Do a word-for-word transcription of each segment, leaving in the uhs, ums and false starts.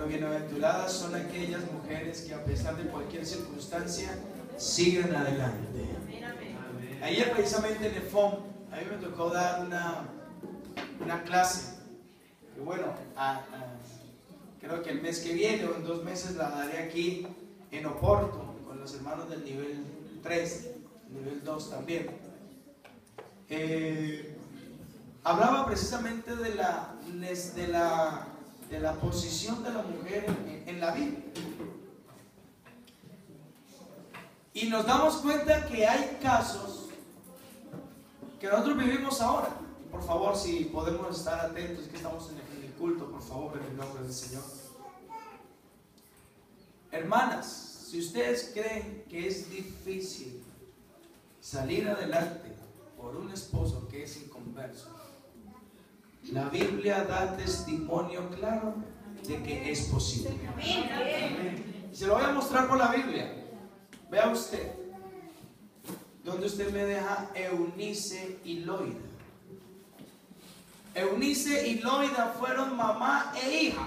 bienaventuradas son aquellas mujeres que a pesar de cualquier circunstancia siguen adelante. Ayer precisamente en EFOM a mí me tocó dar una, una clase que bueno, a, a, creo que el mes que viene o en dos meses la daré aquí en Oporto con los hermanos del nivel tres, nivel dos también. Eh, hablaba precisamente de la, de la, de la posición de la mujer en, en la Biblia. Y nos damos cuenta que hay casos que nosotros vivimos ahora. Por favor, si podemos estar atentos, que estamos en el, en el culto, por favor, en el nombre del Señor. Hermanas, si ustedes creen que es difícil salir adelante por un esposo que es inconverso, la Biblia da testimonio claro de que es posible. Se lo voy a mostrar por la Biblia. Vea usted, donde usted me deja Eunice y Loida. Eunice y Loida fueron mamá e hija.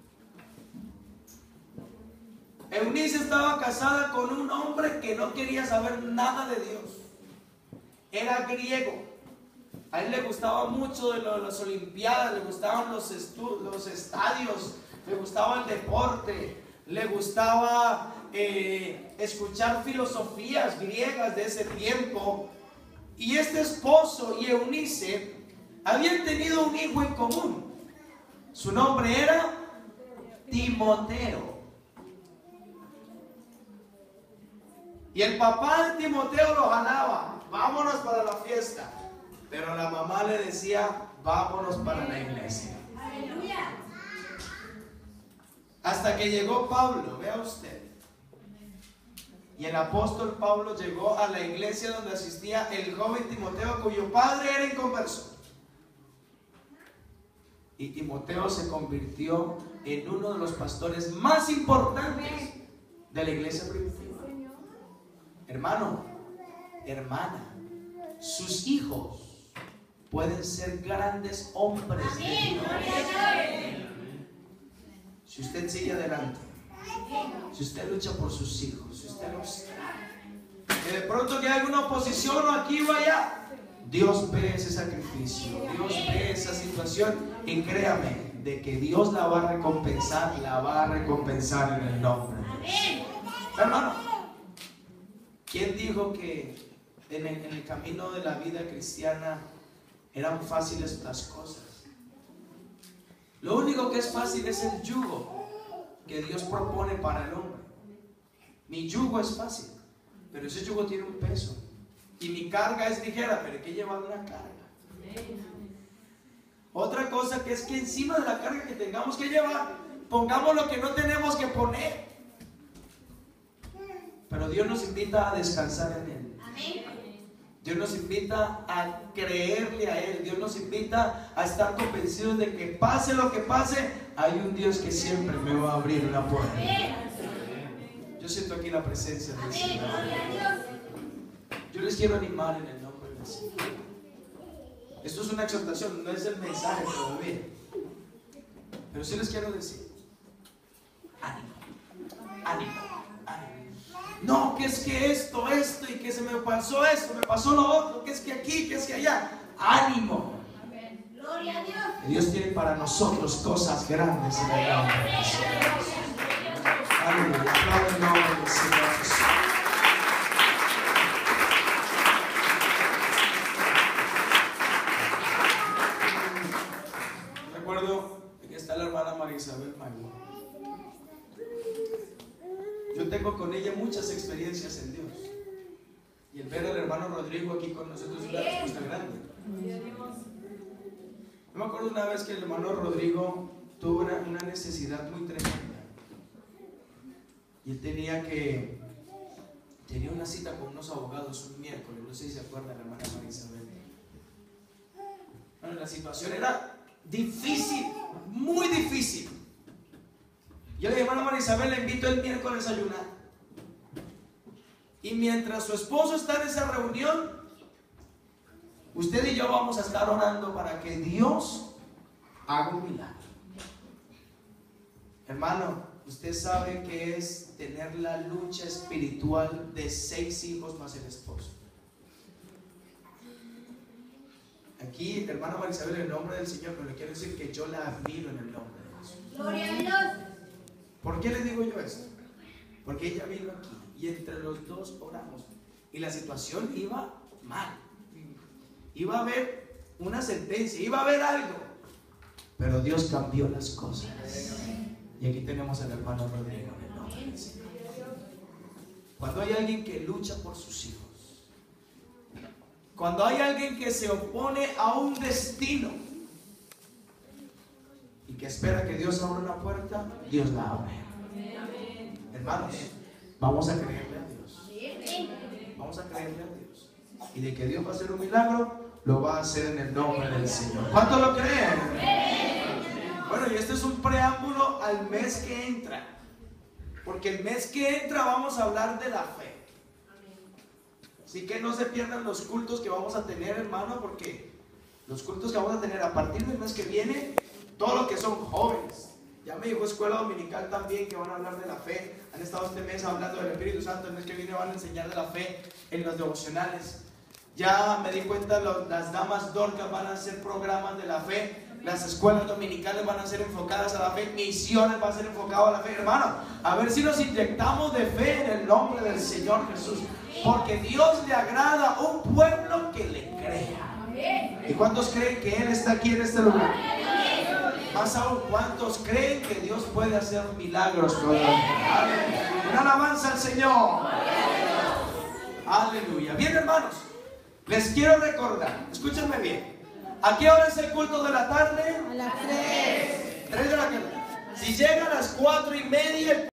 Eunice estaba casada con un hombre que no quería saber nada de Dios. Era griego. A él le gustaba mucho de las olimpiadas, le gustaban los, los estadios, le gustaba el deporte, le gustaba eh, escuchar filosofías griegas de ese tiempo. Y este esposo y Eunice habían tenido un hijo en común. Su nombre era Timoteo. Y el papá de Timoteo lo jalaba: vámonos para la fiesta. Pero la mamá le decía: vámonos para la iglesia. Aleluya. Hasta que llegó Pablo, vea usted. Y el apóstol Pablo llegó a la iglesia donde asistía el joven Timoteo, cuyo padre era inconverso. Y Timoteo se convirtió en uno de los pastores más importantes de la iglesia primitiva. Hermano, hermana, sus hijos pueden ser grandes hombres de Dios. Si usted sigue adelante, si usted lucha por sus hijos, si usted los trae, que de pronto que hay alguna oposición o aquí o allá, Dios ve ese sacrificio, Dios ve esa situación, y créame de que Dios la va a recompensar, la va a recompensar en el nombre de Dios. Hermano, ¿quién dijo que en el, en el camino de la vida cristiana eran fáciles las cosas? Lo único que es fácil es el yugo que Dios propone para el hombre. Mi yugo es fácil, pero ese yugo tiene un peso. Y mi carga es ligera, pero hay que llevar una carga. Otra cosa que es que encima de la carga que tengamos que llevar, pongamos lo que no tenemos que poner. Pero Dios nos invita a descansar en Él. Dios nos invita a creerle a Él. Dios nos invita a estar convencidos de que pase lo que pase, hay un Dios que siempre me va a abrir una puerta. Yo siento aquí la presencia del Señor. Yo les quiero animar en el nombre del Señor. Esto es una exhortación, no es el mensaje todavía. Pero sí les quiero decir: ánimo, ánimo, ánimo. No, que es que esto, esto, y que se me pasó esto, me pasó lo otro, que es que aquí, que es que allá. Ánimo. Gloria a Dios. Dios tiene para nosotros cosas grandes en el nombre del Señor. Aleluya. Aplaude el nombre del Señor Jesús. Recuerdo que está la hermana María Isabel Magua. Yo tengo con ella muchas experiencias en Dios. Y el ver al hermano Rodrigo aquí con nosotros es una respuesta grande. Yo me acuerdo una vez que el hermano Rodrigo tuvo una, una necesidad muy tremenda. Y él tenía que... Tenía una cita con unos abogados un miércoles. No sé si se acuerdan, la hermana María Isabel. Bueno, la situación era difícil, muy difícil. Yo le dije: hermana María Isabel, le invito el miércoles a ayunar. Y mientras su esposo está en esa reunión, usted y yo vamos a estar orando para que Dios haga un milagro. Hermano, usted sabe que es tener la lucha espiritual de seis hijos más el esposo. Aquí, hermana Marisabel, en el nombre del Señor, pero le quiero decir que yo la admiro en el nombre de Jesús. Gloria a Dios. ¿Por qué le digo yo esto? Porque ella vino aquí y entre los dos oramos y la situación iba mal. Iba a haber una sentencia, iba a haber algo, pero Dios cambió las cosas. Y aquí tenemos al hermano Rodrigo en el nombre del Señor. Cuando hay alguien que lucha por sus hijos, cuando hay alguien que se opone a un destino y que espera que Dios abra una puerta, Dios la abre. Hermanos, vamos a creerle a Dios. Vamos a creerle a Dios. Y de que Dios va a hacer un milagro, lo va a hacer en el nombre del Señor. ¿Cuántos lo creen? Bueno, y este es un preámbulo al mes que entra. Porque el mes que entra vamos a hablar de la fe. Así que no se pierdan los cultos que vamos a tener, hermano, porque los cultos que vamos a tener a partir del mes que viene, todo lo que son jóvenes. Ya me dijo Escuela Dominical también que van a hablar de la fe. Han estado este mes hablando del Espíritu Santo. El mes que viene van a enseñar de la fe en los devocionales. Ya me di cuenta, los, las damas Dorcas van a hacer programas de la fe. Las escuelas dominicales van a ser enfocadas a la fe. Misiones van a ser enfocadas a la fe. Hermano, a ver si nos inyectamos de fe en el nombre del Señor Jesús. Porque Dios le agrada a un pueblo que le crea. ¿Y cuántos creen que Él está aquí en este lugar? Más aún, ¿cuántos creen que Dios puede hacer milagros todavía? Una alabanza al Señor. Aleluya. Bien, hermanos, les quiero recordar, escúchenme bien. ¿A qué hora es el culto de la tarde? A las tres. Tres de la tarde. Si llega a las cuatro y media,